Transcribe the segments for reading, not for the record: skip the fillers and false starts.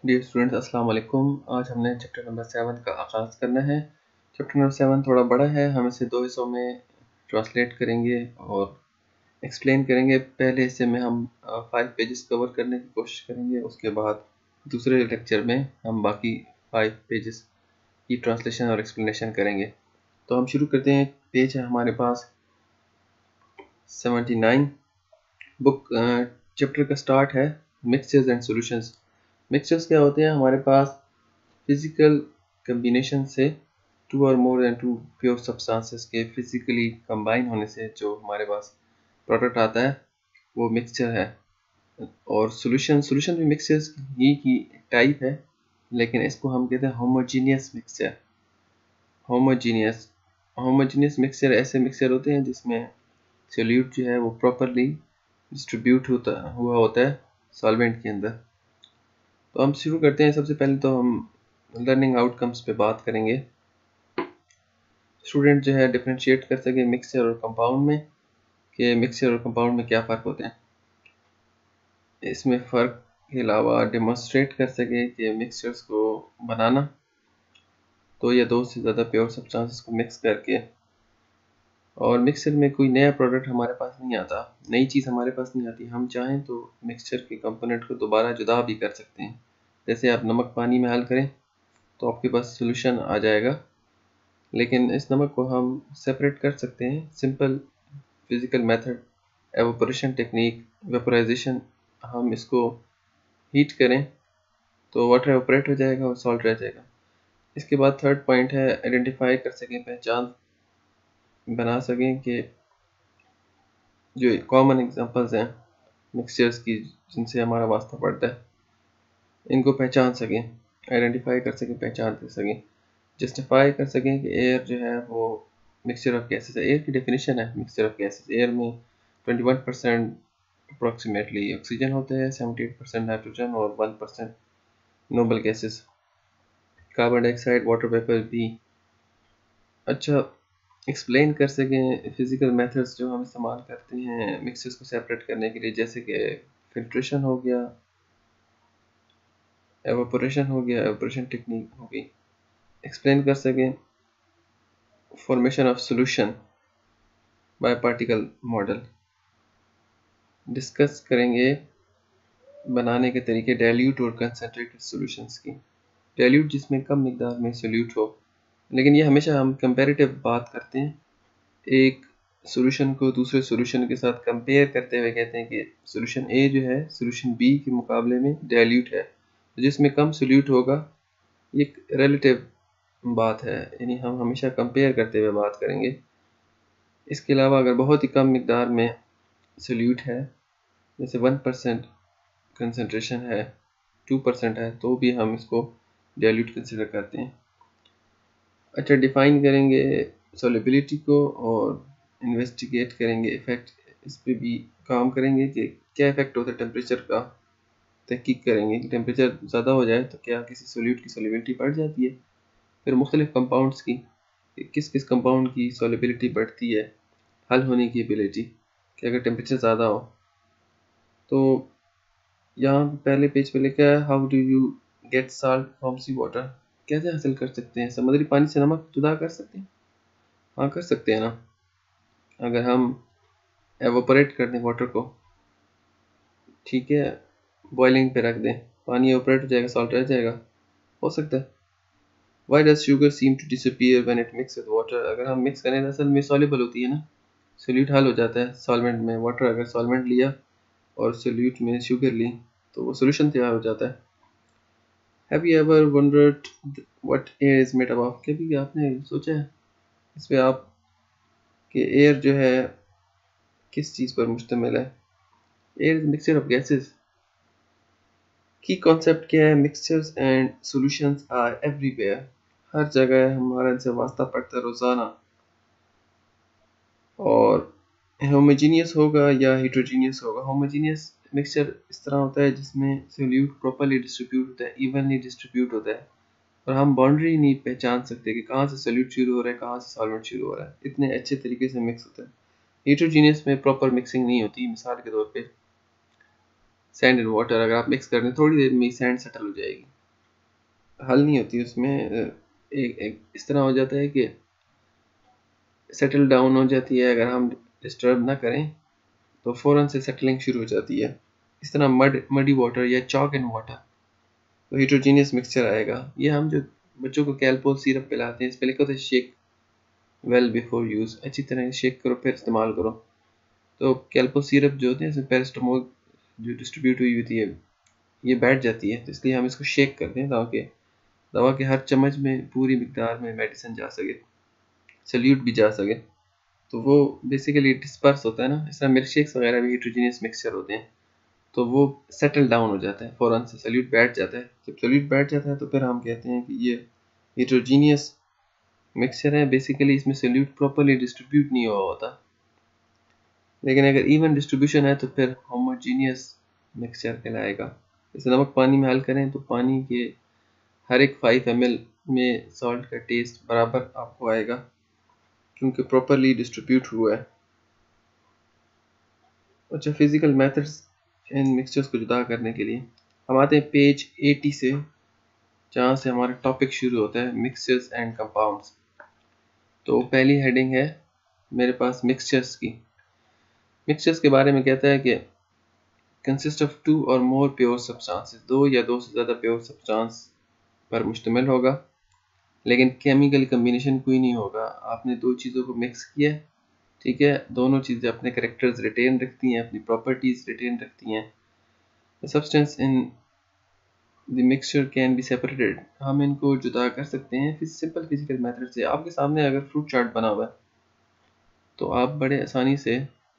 Dear students, अस्सलाम वालेकुम। आज हमने चैप्टर नंबर 7 का आगाज़ करना है। चैप्टर नंबर 7 थोड़ा बड़ा है, हम इसे 2 हिस्सों में ट्रांसलेट करेंगे और एक्सप्लेन करेंगे। पहले हिस्से में हम 5 पेजेस कवर करने की कोशिश करेंगे, उसके बाद दूसरे लेक्चर में हम बाकी 5 पेजेस की ट्रांसलेशन और एक्सप्लेनेशन करेंगे। तो हम शुरू करते हैं। पेज है हमारे पास 79। बुक चैप्टर का स्टार्ट है मिक्सचर्स एंड सॉल्यूशंस। मिक्सचर्स क्या होते हैं? हमारे पास फिजिकल कम्बिनेशन से 2 और मोर देन 2 प्योर सब्सटेंसेस के फिजिकली कंबाइन होने से जो हमारे पास प्रोडक्ट आता है वो मिक्सचर है। और सॉल्यूशन भी मिक्सचर्स ही की टाइप है, लेकिन इसको हम कहते हैं होमोजीनियस मिक्सचर। होमोजीनियस मिक्सचर ऐसे मिक्सचर होते हैं जिसमें सोल्यूट जो है वो प्रॉपरली डिस्ट्रीब्यूट हुआ होता है सॉल्वेंट के अंदर। तो हम शुरू करते हैं। सबसे पहले तो हम लर्निंग आउटकम्स पे बात करेंगे। स्टूडेंट जो है डिफरेंशिएट कर सके मिक्सचर और कंपाउंड में, कि मिक्सचर और कंपाउंड में क्या फ़र्क होते हैं। इसमें फ़र्क के अलावा डेमोन्स्ट्रेट कर सके कि मिक्सचर्स को बनाना तो या 2 से ज़्यादा प्योर सब्सटेंसेस को मिक्स करके, और मिक्सचर में कोई नया प्रोडक्ट हमारे पास नहीं आता, नई चीज़ हमारे पास नहीं आती। हम चाहें तो मिक्सचर के कंपोनेंट को दोबारा जुदा भी कर सकते हैं। जैसे आप नमक पानी में हल करें तो आपके पास सोल्यूशन आ जाएगा, लेकिन इस नमक को हम सेपरेट कर सकते हैं। Simple physical method, evaporation technique, vaporization, हम इसको हीट करें तो वाटर एवोपरेट हो जाएगा और सॉल्ट रह जाएगा। इसके बाद थर्ड पॉइंट है आइडेंटिफाई कर सकें, पहचान बना सकें कि जो कॉमन एग्जांपल्स हैं मिक्सचर्स की जिनसे हमारा वास्ता पड़ता है, इनको पहचान सकें, आइडेंटिफाई कर सकें, पहचान कर सकें, जस्टिफाई कर सकें कि एयर जो है वो मिक्सचर ऑफ गैसेस है। एयर की डेफिनेशन है मिक्सचर ऑफ गैसेस। एयर में 21% अप्रॉक्सीमेटली ऑक्सीजन होता है, 78% नाइट्रोजन और 1% noble gases, carbon dioxide, water vapour भी। अच्छा, एक्सप्लेन कर सकें फिजिकल मेथड्स जो हम इस्तेमाल करते हैं मिक्सचर्स को सेपरेट करने के लिए, जैसे कि फिल्ट्रेशन हो गया, एवापोरेशन हो गया, एवापोरेशन टेक्निक हो गई। एक्सप्लेन कर सकें formation of solution by particle model. Discuss करेंगे बनाने के तरीके डाइल्यूट और कंसनट्रेटेड सॉल्यूशंस की। डाइल्यूट जिसमें कम मिकदार में सॉल्यूट हो, लेकिन ये हमेशा हम कंपैरेटिव बात करते हैं। एक सॉल्यूशन को दूसरे सॉल्यूशन के साथ कंपेयर करते हुए कहते हैं कि सॉल्यूशन ए जो है सॉल्यूशन बी के मुकाबले में डाइल्यूट है, तो जिसमें कम सॉल्यूट होगा। ये एक रिलेटिव बात है, यानी हम हमेशा कंपेयर करते हुए बात करेंगे। इसके अलावा अगर बहुत ही कम मिकदार में सॉल्यूट है, जैसे 1% कंसनट्रेशन है, 2% है, तो भी हम इसको डाइल्यूट कंसिडर करते हैं। अच्छा, डिफाइन करेंगे सॉल्युबिलिटी को और इन्वेस्टिगेट करेंगे इफ़ेक्ट। इस पे भी काम करेंगे कि क्या इफ़ेक्ट होता है टेम्परेचर का। तहकीक करेंगे कि टेम्परेचर ज़्यादा हो जाए तो क्या किसी सॉल्यूट की सॉल्युबिलिटी बढ़ जाती है। फिर मुख्तलिफ कंपाउंड्स की, किस किस कंपाउंड की सॉल्युबिलिटी बढ़ती है, हल होने की एबिलिटी कि अगर टेम्परेचर ज़्यादा हो। तो यहाँ पहले पेज पे लिखा है how do you get salt from sea water. कैसे हासिल कर सकते हैं? समुद्री पानी से नमक जुदा कर सकते हैं? हाँ, कर सकते हैं ना। अगर हम एवोपरेट कर दें वाटर को, ठीक है, बॉइलिंग पे रख दें, पानी एवोपरेट हो जाएगा, सॉल्ट रह जाएगा, हो सकता है। Why does sugar seem to disappear when it mix with water. अगर हम मिक्स करें तो असल में सॉल्युबल होती है ना, सोल्यूट हल हो जाता है सॉल्वेंट में। वाटर अगर सॉल्वेंट लिया और सोल्यूट में शुगर ली तो वो सोल्यूशन तैयार हो जाता है। Have you ever wondered what air is made up of. कभी आपने सोचा है इस पे आप कि एयर जो है किस चीज़ पर मुश्तमिल है? Air is mixture of gases. की कॉन्सेप्ट क्या है? Mixtures and solutions are everywhere. हर जगह हमारा इनसे वास्ता पड़ता है रोज़ाना। और होमोजीनियस होगा या हेट्रोजीनियस होगा। होमोजीनियस मिक्सचर इस तरह होता है जिसमें सोल्यूट प्रॉपर्ली डिस्ट्रीब्यूट होता है, इवनली डिस्ट्रीब्यूट होता है, और हम बाउंड्री नहीं पहचान सकते कि कहाँ से सोल्यूट शुरू हो रहा है, कहाँ से सॉल्वेंट शुरू हो रहा है। इतने अच्छे तरीके से मिक्स होता है। हेट्रोजीनियस में प्रॉपर मिक्सिंग नहीं होती। मिसाल के तौर पे सैंड एंड वाटर अगर आप मिक्स कर दें, थोड़ी देर में सैंड सेटल हो जाएगी, हल नहीं होती उसमें। एक इस तरह हो जाता है कि सेटल डाउन हो जाती है, अगर हम डिस्टर्ब ना करें तो फ़ौरन से सेटलिंग शुरू हो जाती है। इस तरह मडी वाटर या चॉक एंड वाटर, तो हिट्रोजीनियस मिक्सचर आएगा। ये हम जो बच्चों को कैल्पोल सिरप पिलाते हैं, इस पे लिखा होता है शेक वेल बिफोर यूज़, अच्छी तरह शेक करो फिर इस्तेमाल करो। तो कैल्पोल सिरप जो होते हैं इसमें पैरास्टामोल जो डिस्ट्रीब्यूट हुई होती है ये बैठ जाती है, तो इसलिए हम इसको शेक करते हैं ताकि दवा के हर चम्मच में पूरी मिकदार में मेडिसिन जा सके, सल्यूट भी जा सके। तो वो बेसिकली डिस्पर्स होता है ना, इस तरह मिल्क शेक्स वगैरह भी हिट्रोजीनियस मिक्सचर होते हैं, तो वो सेटल डाउन हो जाता है, फ़ौरन से सल्यूट बैठ जाता है। जब सल्यूट बैठ जाता है तो फिर हम कहते हैं कि ये हिट्रोजीनियस मिक्सचर है। बेसिकली इसमें सल्यूट प्रॉपरली डिस्ट्रीब्यूट नहीं हुआ होता, लेकिन अगर इवन डिस्ट्रीब्यूशन है तो फिर होमोजीनियस मिक्सचर कहलाएगा। जैसे नमक पानी में हल करें तो पानी के हर एक 5 ml में सॉल्ट का टेस्ट बराबर आपको आएगा, क्योंकि प्रॉपरली डिस्ट्रीब्यूट हुआ है। अच्छा, फिजिकल मेथड्स इन मिक्सचर्स को जुदा करने के लिए हम आते हैं पेज 80 से, जहाँ से हमारा टॉपिक शुरू होता है मिक्सचर्स एंड कंपाउंड्स। तो पहली हेडिंग है मेरे पास मिक्सचर्स की। मिक्सचर्स के बारे में कहता है कि कंसिस्ट ऑफ 2 और मोर प्योर सब्सटेंसेस, 2 या 2 से ज़्यादा प्योर सब्सटेंस पर मुश्तमिल होगा, लेकिन केमिकल कम्बिनेशन कोई नहीं होगा। आपने दो चीज़ों को मिक्स किया, ठीक है, दोनों चीज़ें अपने करेक्टर्स रिटेन रखती हैं, अपनी प्रॉपर्टीज़ रिटेन रखती हैं। The substance in the mixture can be separated, हम इनको जुदा कर सकते हैं फिर सिंपल फिजिकल मेथड से। आपके सामने अगर फ्रूट चाट बना हुआ है तो आप बड़े आसानी से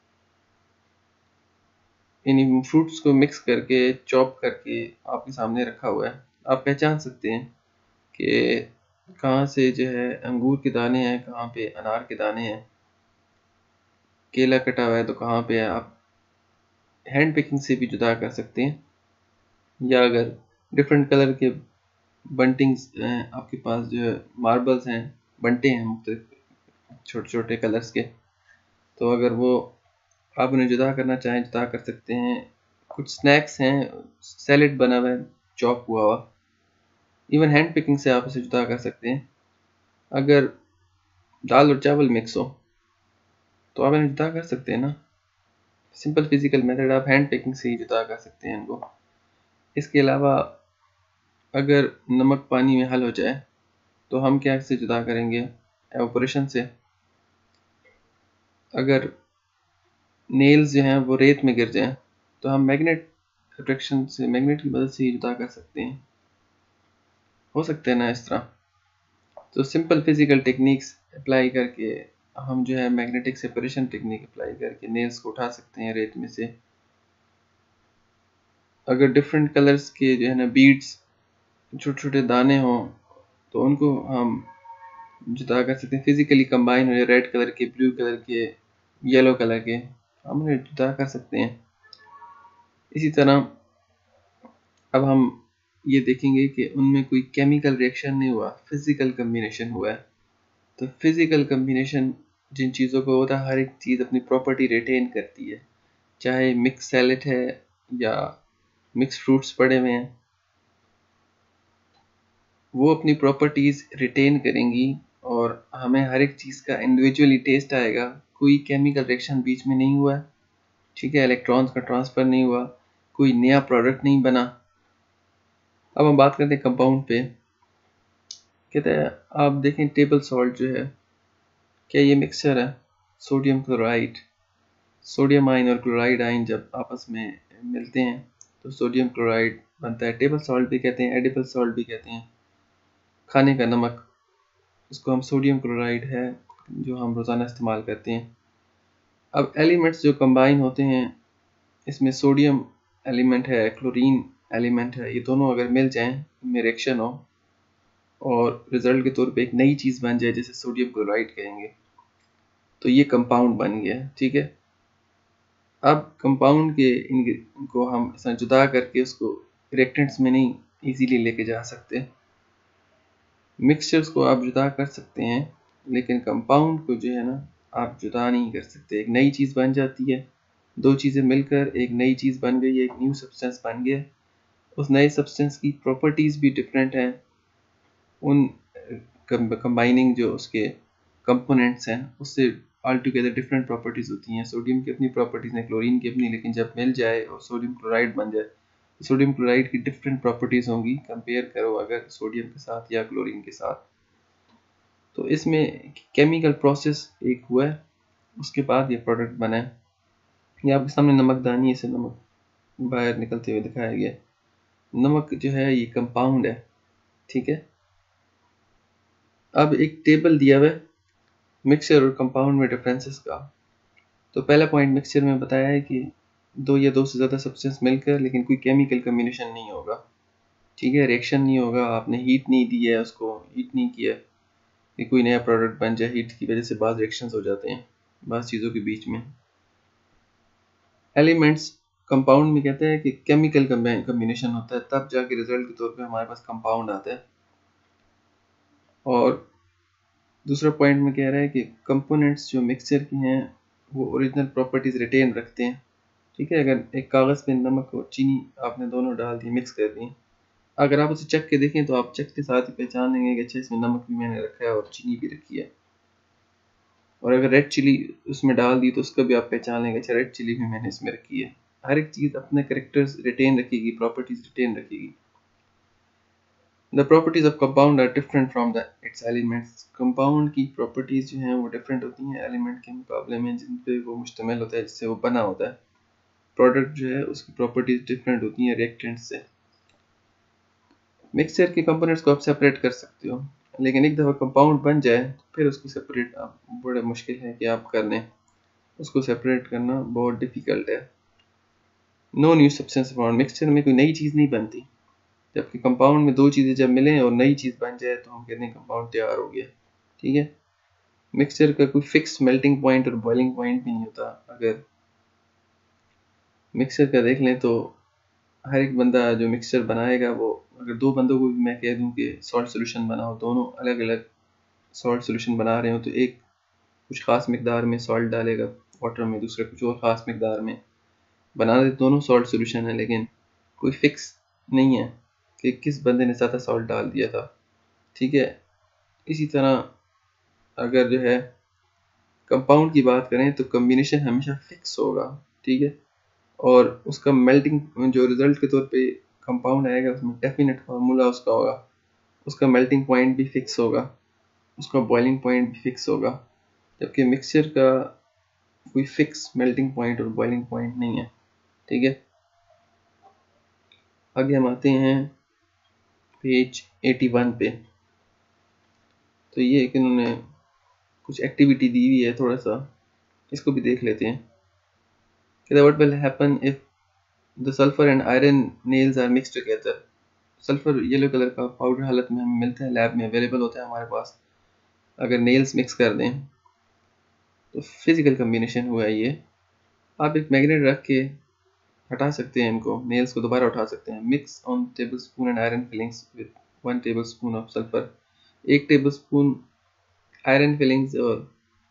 इन फ्रूट्स को मिक्स करके चॉप करके आपके सामने रखा हुआ है, आप पहचान सकते हैं कि कहाँ से जो है अंगूर के दाने हैं, कहाँ पे अनार के दाने हैं, केला कटा हुआ है तो कहाँ पे है। आप हैंड पिकिंग से भी जुदा कर सकते हैं, या अगर डिफरेंट कलर के बंटिंग्स हैं आपके पास, जो है मार्बल्स हैं, बंटे हैं मुख्तलिफ छोटे छोटे कलर्स के, तो अगर वो आप उन्हें जुदा करना चाहें जुदा कर सकते हैं। कुछ स्नैक्स हैं, सैलेड बना हुआ है चॉप हुआ हुआ, इवन हैंड पिकिंग से आप इसे जुदा कर सकते हैं। अगर दाल और चावल मिक्स हो तो आप इन्हें जुदा कर सकते हैं ना, सिंपल फिजिकल मेथड, आप हैंड पिकिंग से ही जुदा कर सकते हैं इनको। इसके अलावा अगर नमक पानी में हल हो जाए तो हम क्या से जुदा करेंगे, एवापोरेशन से। अगर नेल्स जो हैं वो रेत में गिर जाएं तो हम मैग्नेट अट्रैक्शन से, मैग्नेट की मदद से ही जुदा कर सकते हैं। हो सकते हैं ना इस तरह। तो सिंपल फिजिकल टेक्निक्स अप्लाई करके हम जो है मैग्नेटिक सेपरेशन टेक्निक अप्लाई करके नेल्स को उठा सकते हैं रेत में से। अगर डिफरेंट कलर्स के जो है ना बीड्स, छोटे छोटे दाने हों, तो उनको हम जुदा कर सकते हैं, फिजिकली कंबाइन हो, रेड कलर के, ब्लू कलर के, येलो कलर के, हम उन्हें जुदा कर सकते हैं। इसी तरह अब हम ये देखेंगे कि उनमें कोई केमिकल रिएक्शन नहीं हुआ, फिजिकल कम्बिनेशन हुआ है। तो फिजिकल कम्बिनेशन जिन चीज़ों को होता है, हर एक चीज़ अपनी प्रॉपर्टी रिटेन करती है, चाहे मिक्स सैलेड है या मिक्स फ्रूट्स पड़े हुए हैं, वो अपनी प्रॉपर्टीज़ रिटेन करेंगी और हमें हर एक चीज़ का इंडिविजुअली टेस्ट आएगा। कोई केमिकल रिएक्शन बीच में नहीं हुआ, ठीक है, इलेक्ट्रॉन्स का ट्रांसफ़र नहीं हुआ, कोई नया प्रोडक्ट नहीं बना। अब हम बात करते हैं कंपाउंड पे। कहते हैं आप देखें टेबल सॉल्ट जो है, क्या ये मिक्सचर है, सोडियम क्लोराइड, सोडियम आयन और क्लोराइड आयन जब आपस में मिलते हैं तो सोडियम क्लोराइड बनता है। टेबल सॉल्ट भी कहते हैं, एडिबल सॉल्ट भी कहते हैं, खाने का नमक, इसको हम सोडियम क्लोराइड है जो हम रोज़ाना इस्तेमाल करते हैं। अब एलिमेंट्स जो कंबाइन होते हैं, इसमें सोडियम एलिमेंट है, क्लोरीन एलिमेंट है, ये दोनों अगर मिल जाएं, इनमें रिएक्शन हो और रिजल्ट के तौर पे एक नई चीज़ बन जाए जैसे सोडियम क्लोराइड कहेंगे, तो ये कंपाउंड बन गया, ठीक है। अब कंपाउंड के इनको हम इस जुदा करके उसको रिएक्टेंट्स में नहीं इजीली लेके जा सकते। मिक्सचर्स को आप जुदा कर सकते हैं, लेकिन कंपाउंड को जो है ना आप जुदा नहीं कर सकते। एक नई चीज़ बन जाती है, दो चीज़ें मिलकर एक नई चीज़ बन गई है, एक न्यू सब्सटेंस बन गया। उस नए सब्सटेंस की प्रॉपर्टीज़ भी डिफरेंट हैं, उन कंबाइनिंग जो उसके कंपोनेंट्स हैं उससे ऑल टुगेदर डिफरेंट प्रॉपर्टीज़ होती हैं। सोडियम की अपनी प्रॉपर्टीज़ हैं, क्लोरीन की अपनी, लेकिन जब मिल जाए और सोडियम क्लोराइड बन जाए तो सोडियम क्लोराइड की डिफरेंट प्रॉपर्टीज़ होंगी। कंपेयर करो अगर सोडियम के साथ या क्लोरीन के साथ। तो इसमें केमिकल प्रोसेस एक हुआ है, उसके बाद ये प्रोडक्ट बना है। ये आपके सामने नमकदानी, इसे नमक बाहर निकलते हुए दिखाया गया। नमक जो है ये कंपाउंड है, ठीक है। अब एक टेबल दिया हुआ है मिक्सचर और कंपाउंड में डिफरेंसेस का। तो पहला पॉइंट मिक्सचर में बताया है कि दो या दो से ज़्यादा सब्सटेंस मिलकर लेकिन कोई केमिकल कम्बिनेशन नहीं होगा, ठीक है, रिएक्शन नहीं होगा, आपने हीट नहीं दी है, उसको हीट नहीं किया कि कोई नया प्रोडक्ट बन जाए। हीट की वजह से बाद रिएक्शंस हो जाते हैं बाज़ चीज़ों के बीच में। एलिमेंट्स कंपाउंड में कहते हैं कि केमिकल कम्बिनेशन होता है, तब जाके रिजल्ट के तौर पे हमारे पास कंपाउंड आता है। और दूसरा पॉइंट में कह रहा है कि कंपोनेंट्स जो मिक्सचर की हैं वो ओरिजिनल प्रॉपर्टीज़ रिटेन रखते हैं, ठीक है। अगर एक कागज़ पे नमक और चीनी आपने दोनों डाल दी, मिक्स कर दी, अगर आप उसे चख के देखें तो आप चख के साथ ही पहचान लेंगे कि अच्छा इसमें नमक भी मैंने रखा है और चीनी भी रखी है। और अगर रेड चिली उसमें डाल दी तो उसका भी आप पहचान लेंगे, अच्छा रेड चिली भी मैंने इसमें रखी है। हर एक चीज़ अपने करेक्टर्स रिटेन रखेगी, प्रॉपर्टीज़ रिटेन रखेगी। The properties of compound are different from its elements. Compound की प्रॉपर्टीज़ जो हैं वो डिफरेंट होती हैं एलिमेंट के मुकाबले में जिन पे वो मुश्तमिल होता है, जिससे वो बना होता है। प्रोडक्ट जो है उसकी प्रॉपर्टीज़ डिफरेंट होती हैं रिएक्टेंट से। मिक्सचर के कंपोनेंट्स को आप सेपरेट कर सकते हो, लेकिन एक दफ़ा कंपाउंड बन जाए तो फिर उसको सेपरेट आप बड़ा मुश्किल है कि आप कर लें। उसको सेपरेट करना बहुत डिफ़िकल्ट है। No new substance found, mixture में कोई नई चीज़ नहीं बनती। जबकि कंपाउंड में दो चीज़ें जब मिलें और नई चीज़ बन जाए तो हम कहते हैं कंपाउंड तैयार हो गया, ठीक है। मिक्सचर का कोई फिक्स मेल्टिंग पॉइंट और बॉइलिंग पॉइंट भी नहीं होता। अगर मिक्सचर का देख लें तो हर एक बंदा जो मिक्सचर बनाएगा, वो अगर दो बंदों को भी मैं कह दूं कि सॉल्ट सोल्यूशन बनाओ, दोनों अलग अलग सॉल्ट सोल्यूशन बना रहे हो, तो एक कुछ ख़ास मकदार में सॉल्ट डालेगा वाटर में, दूसरा कुछ और ख़ास मकदार में। बनाने दोनों सॉल्ट सोल्यूशन है, लेकिन कोई फिक्स नहीं है कि किस बंदे ने ज़्यादा सॉल्ट डाल दिया था, ठीक है। इसी तरह अगर जो है कंपाउंड की बात करें तो कम्बिनेशन हमेशा फिक्स होगा, ठीक है। और उसका मेल्टिंग जो रिजल्ट के तौर पे कंपाउंड आएगा उसमें डेफिनेट फार्मूला उसका होगा, उसका मेल्टिंग पॉइंट भी फिक्स होगा, उसका बॉइलिंग पॉइंट भी फिक्स होगा। जबकि मिक्सचर का कोई फिक्स मेल्टिंग पॉइंट और बॉइलिंग पॉइंट नहीं है, ठीक है। आगे हम आते हैं पेज 81 पे। तो ये एक इन्होंने कुछ एक्टिविटी दी हुई है, थोड़ा सा इसको भी देख लेते हैं कि what will happen if the sulfur and iron nails are mixed together। Sulphur yellow colour का पाउडर हालत में हमें मिलता है, लैब में अवेलेबल होता है हमारे पास। अगर नेल्स मिक्स कर दें तो फिजिकल कम्बिनेशन हुआ है ये। आप एक मैग्नेट रख के हटा सकते हैं इनको, नेल्स को दोबारा उठा सकते हैं। Mix on tablespoon and iron filings with 1 tablespoon of sulphur. 1 tablespoon iron filings और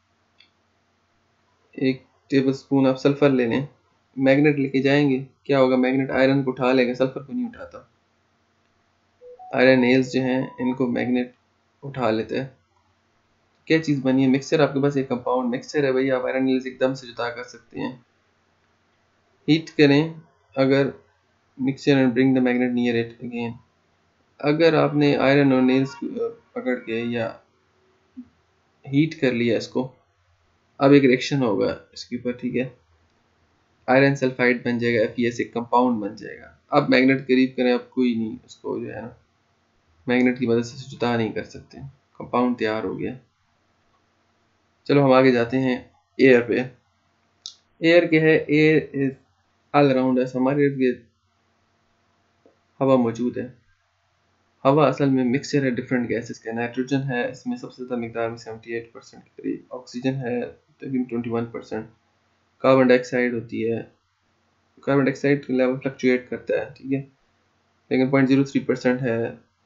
1 टेबल स्पून आप सल्फर ले लें। मैग्नेट लेके जाएंगे, क्या होगा, मैग्नेट आयरन को उठा लेगा, सल्फर को नहीं उठाता। आयरन नेल्स जो हैं इनको मैग्नेट उठा लेते हैं। क्या चीज़ बनी है, मिक्सचर। आपके पास एक कंपाउंड मिक्सचर है भाई, आप आयरन नेल्स एकदम से जुदा कर सकते हैं। हीट करें अगर mixture and bring the magnet near it again. अगर आपने आयरन और नेल्स पकड़ के या हीट कर लिया इसको, अब एक रिएक्शन होगा इसके ऊपर, ठीक है। आयरन सल्फाइड बन जाएगा, FeS एक कंपाउंड बन जाएगा। अब मैग्नेट करीब करें, अब कोई नहीं उसको जो है ना मैग्नेट की मदद से जुदा नहीं कर सकते, कंपाउंड तैयार हो गया। चलो हम आगे जाते हैं एयर पे। एयर क्या है, एयर इज ऑल अराउंड है, हमारे इर्द गिर्द हवा मौजूद है। हवा असल में मिक्सचर है डिफरेंट गैसेस का। नाइट्रोजन है इसमें सबसे ज़्यादा मकदार में 78% के करीब, ऑक्सीजन है तकरीबन 21%, कार्बन डाइऑक्साइड होती है। कार्बन डाइऑक्साइड का लेवल फ्लक्चुएट करता है, ठीक है, लेकिन 0.03% है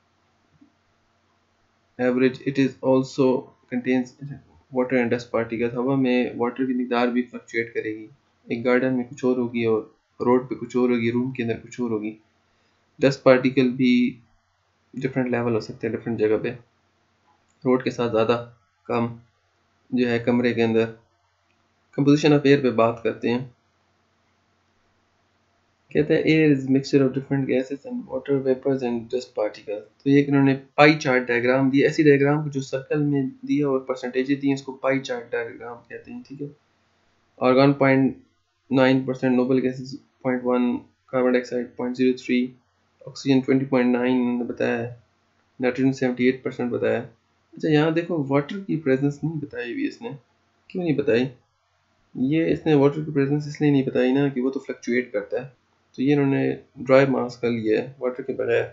average. It is also contains water and dust particles. हवा में वाटर की मकदार भी फ्लक्चुएट करेगी, एक गार्डन में कुछ और होगी और रोड पे कुछ और होगी, रूम के अंदर कुछ और होगी। डस्ट पार्टिकल भी डिफरेंट लेवल हो सकते हैं डिफरेंट जगह पे, रोड के साथ ज़्यादा कम जो है कमरे के अंदर। कंपोजिशन ऑफ एयर पे बात करते हैं। कहते हैं air is mixture of different gases and water vapours and dust particles. तो ये इन्होंने पाई चार्ट डायग्राम दिया, ऐसी डायग्राम को जो सर्कल में दिया और परसेंटेज दी इसको पाई चार्ट डायग्राम कहते हैं, ठीक है। Argon 0.9%, noble gases 0.1, carbon dioxide 0.03, oxygen 20.9 इन्होंने बताया है, नाइट्रोजन 78% बताया। अच्छा यहाँ देखो वाटर की प्रेजेंस नहीं बताई हुई इसने, क्यों नहीं बताई? ये इसने वाटर की प्रेजेंस इसलिए नहीं बताई ना कि वो तो फ्लक्चुएट करता है, तो ये इन्होंने ड्राई मास कर लिया है वाटर के बगैर।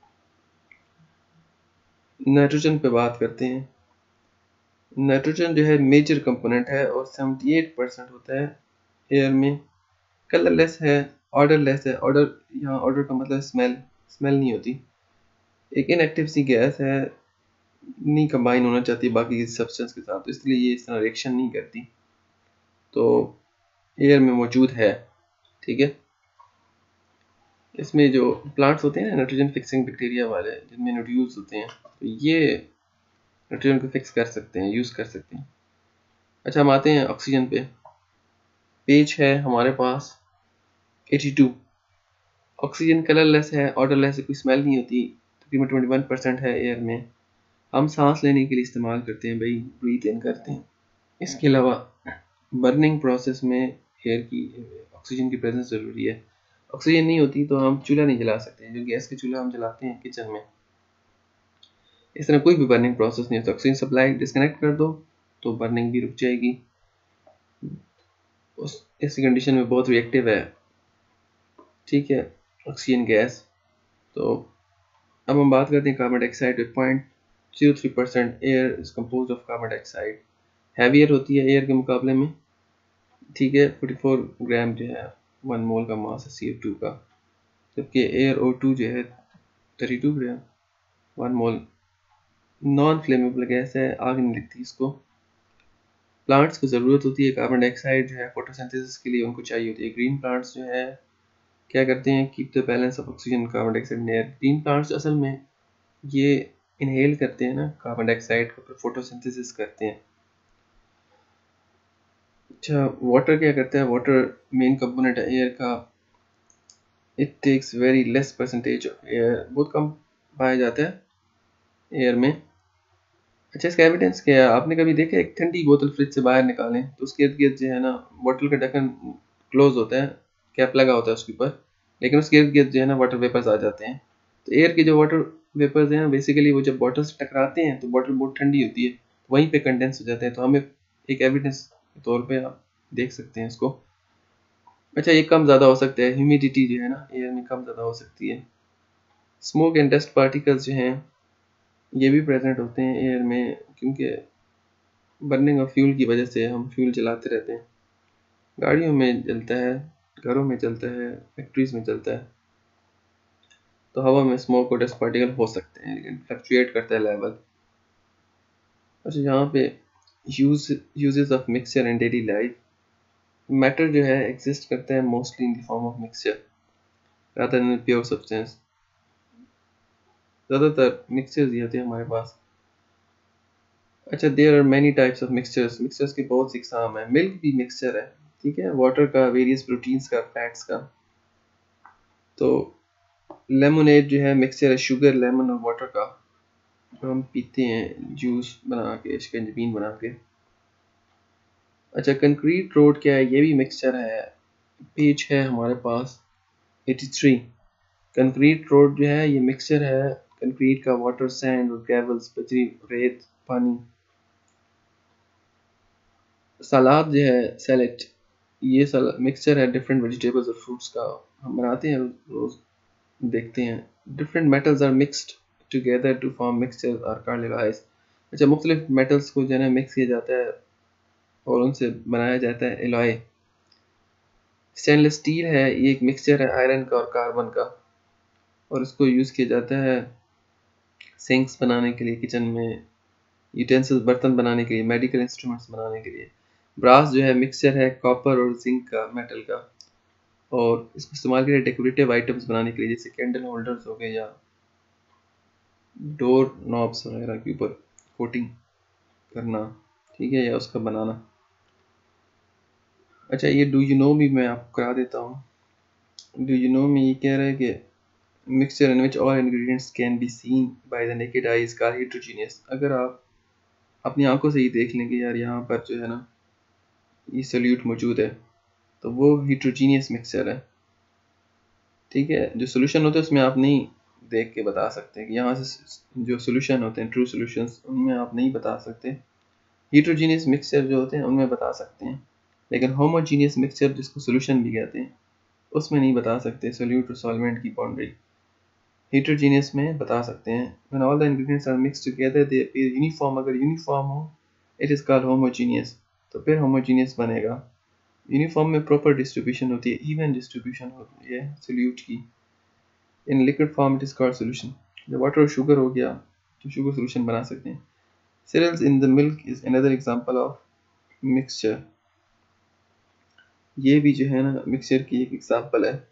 नाइट्रोजन पे बात करते हैं। नाइट्रोजन जो है मेजर कंपोनेंट है और 78% होता है एयर में। कलरलेस है, ऑर्डरलेस है। ऑर्डर, यहाँ ऑर्डर का मतलब स्मेल, स्मेल नहीं होती। एक इनएक्टिव सी गैस है, नहीं कंबाइन होना चाहती बाकी किसी सब्सटेंस के साथ, तो इसलिए ये इस तरह रिएक्शन नहीं करती, तो एयर में मौजूद है, ठीक है। इसमें जो प्लांट्स होते हैं ना नाइट्रोजन फिक्सिंग बैक्टीरिया वाले, जिनमें नोड्यूल्स होते हैं, तो ये नाइट्रोजन को फिक्स कर सकते हैं, यूज़ कर सकते हैं। अच्छा हम आते हैं ऑक्सीजन पे। पेज है हमारे पास 82। ऑक्सीजन कलरलेस है, ऑर्डरलेस है, कोई स्मेल नहीं होती, तकरीबन 21% है एयर में। हम सांस लेने के लिए इस्तेमाल करते हैं भाई, ब्रीथ इन करते हैं। इसके अलावा बर्निंग प्रोसेस में एयर की ऑक्सीजन की प्रेजेंस ज़रूरी है। ऑक्सीजन नहीं होती तो हम चूल्हा नहीं जला सकते, जो गैस के चूल्हा हम जलाते हैं किचन में, इस तरह कोई भी बर्निंग प्रोसेस नहीं होता। ऑक्सीजन सप्लाई डिस्कनेक्ट कर दो तो बर्निंग भी रुक जाएगी। इस कंडीशन में बहुत रिएक्टिव है, ठीक है, ऑक्सीजन गैस। तो अब हम बात करते हैं carbon dioxide. 0.03% air is compose of carbon dioxide, heavier होती है एयर के मुकाबले में, ठीक है। 44 ग्राम जो है 1 मोल का मास है CO2 का, जबकि एयर O2 जो है 32 gram 1 mole. Non flammable gas है, आग नहीं लगती इसको। प्लांट्स को ज़रूरत होती है कार्बन डाइऑक्साइड जो है फोटोसिंथेसिस के लिए, उनको चाहिए होती है। ग्रीन प्लांट्स जो है क्या करते हैं, keep the balance of oxygen carbon dioxide in air. Green plants असल में ये इनहेल करते हैं ना कार्बन डाइऑक्साइड को, फिर फोटोसिंथेसिस करते हैं। अच्छा वाटर क्या करता है? वाटर मेन कंपोनेंट है एयर का। It takes very less percentage of air, बहुत कम पाया जाता है एयर में। अच्छा इसका एविडेंस क्या है? आपने कभी देखा एक ठंडी बोतल फ्रिज से बाहर निकालें तो उसके इर्द गिर्द जो है ना बोतल का ढक्कन क्लोज होता है, कैप लगा होता है उसके ऊपर, लेकिन उसके इर्द गिर्द जो है ना वाटर वेपर्स आ जाते हैं। तो एयर के जो वाटर वेपर्स हैं बेसिकली वो जब बॉटल से टकराते हैं तो बॉटल बहुत ठंडी होती है, वहीं पे कंडेंस हो जाते हैं। तो हमें एक एविडेंस के तौर पे आप देख सकते हैं इसको। अच्छा ये कम ज़्यादा हो सकता है, ह्यूमिडिटी जो है ना एयर में कम ज़्यादा हो सकती है। स्मोक एंड डस्ट पार्टिकल्स जो हैं ये भी प्रेजेंट होते हैं एयर में, क्योंकि बर्निंग ऑफ फ्यूल की वजह से हम फ्यूल जलाते रहते हैं, गाड़ियों में जलता है, घरों में जलता है, फैक्ट्रीज में जलता है, तो हवा में स्मोक और डस्ट पार्टिकल हो सकते हैं, लेकिन फ्लक्चुएट करता है लेवल। अच्छा यहाँ पे uses of mixture in daily life. Matter जो है एग्जिस्ट करता है mostly in the form of mixture rather than pure substance. ज़्यादातर मिक्सचर्स ही होते हैं हमारे पास। अच्छा there are many types of mixtures, mixtures की बहुत सी इकसाम है। मिल्क भी मिक्सचर है, ठीक है, वाटर का, वेरियस प्रोटीन्स का, फैट्स का। तो लेमोनेड जो है मिक्सचर है शुगर, लेमन और वाटर का, जो हम पीते हैं जूस बना के, शिकंजबीन बना के। अच्छा कंक्रीट रोड क्या है? ये भी मिक्सचर है, पेज है हमारे पास 83। कंक्रीट रोड जो है ये मिक्सचर है कंक्रीट का, वाटर, सैंड और ग्रेवल्स, बजरी, रेत, पानी। सलाद जो है सैलेड, ये मिक्सचर है डिफरेंट वेजिटेबल्स और फ्रूट्स का, हम बनाते हैं रोज, देखते हैं। Different metals are mixed together to form mixture are called alloys. अच्छा मुख्तलिफ मेटल्स को जो है मिक्स किया जाता है और उनसे बनाया जाता है एलॉय। स्टेनलेस स्टील है, ये एक मिक्सचर है आयरन का और कार्बन का, और इसको यूज़ किया जाता है सिंक्स बनाने के लिए, किचन में यूटेंसिल्स, बर्तन बनाने के लिए, मेडिकल इंस्ट्रूमेंट्स बनाने के लिए। ब्रास जो है मिक्सचर है कॉपर और जिंक का, मेटल का, और इसको इस्तेमाल किया डेकोरेटिव आइटम्स बनाने के लिए, जैसे कैंडल होल्डर्स हो गए या डोर नॉब्स वगैरह के ऊपर कोटिंग करना, ठीक है, या उसका बनाना। अच्छा, ये डू यू नो मी मैं आपको करा देता हूँ। डू यू नो मी ये कह रहा है कि mixture in which all ingredients can be seen by the naked eye is called heterogeneous. अगर आप अपनी आंखों से ही देख लेंगे यार यहाँ पर जो है ना ये सोल्यूट मौजूद है, तो वो हेटेरोजेनियस मिक्सचर है, ठीक है। जो सोल्यूशन होते हैं उसमें आप नहीं देख के बता सकते कि यहाँ से जो सोल्यूशन होते हैं ट्रू सोल्यूशंस, उनमें आप नहीं बता सकते। हेटेरोजेनियस मिक्सचर जो होते हैं उनमें बता सकते हैं, लेकिन होमोजीनियस मिक्सचर जिसको सोल्यूशन भी कहते हैं उसमें नहीं बता सकते सोल्यूट और सॉल्वेंट की बाउंड्री। हेटेरोजेनियस में बता सकते हैं। When all the ingredients are mixed together they appear uniform. अगर यूनिफॉर्म हो इट इज़ कॉल्ड होमोजीनियस, तो फिर होमोजीनियस बनेगा। यूनिफॉर्म में प्रॉपर डिस्ट्रीब्यूशन होती है, इवन डिस्ट्रीब्यूशन होती है सोल्यूट की। In liquid form it is called solution. जब वाटर और शुगर हो गया तो शुगर सोल्यूशन बना सकते हैं। Cereals in the milk is another example of mixture। ये भी जो है ना मिक्सचर की एक एग्जांपल है।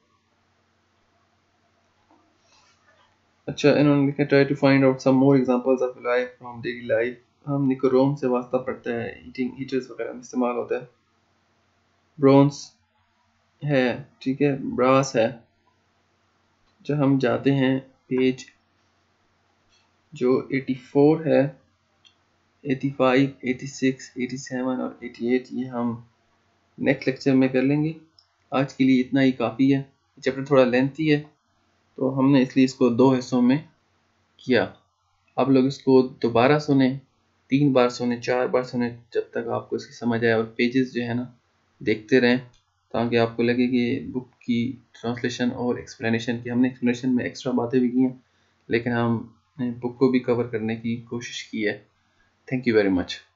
अच्छा, इन्होंने लिखा try to find out some more examples of life from daily life. हम निकोरोम से वास्ता पड़ता है, हीटिंग हीटर्स वगैरह में इस्तेमाल होता है। ब्रोंस है, ठीक है, ब्रास है। जब हम जाते हैं पेज जो 84 है, 85, 86, 87 और 88, ये हम नेक्स्ट लेक्चर में कर लेंगे। आज के लिए इतना ही काफ़ी है। चैप्टर थोड़ा लेंथी है तो हमने इसलिए इसको 2 हिस्सों में किया। आप लोग इसको दोबारा सुने, 3 बार सुने, 4 बार सुने, जब तक आपको इसकी समझ आए, और पेजेस जो है ना देखते रहें ताकि आपको लगे कि बुक की ट्रांसलेशन और एक्सप्लेनेशन की, हमने एक्सप्लेनेशन में एक्स्ट्रा बातें भी की हैं लेकिन हमने बुक को भी कवर करने की कोशिश की है। Thank you very much.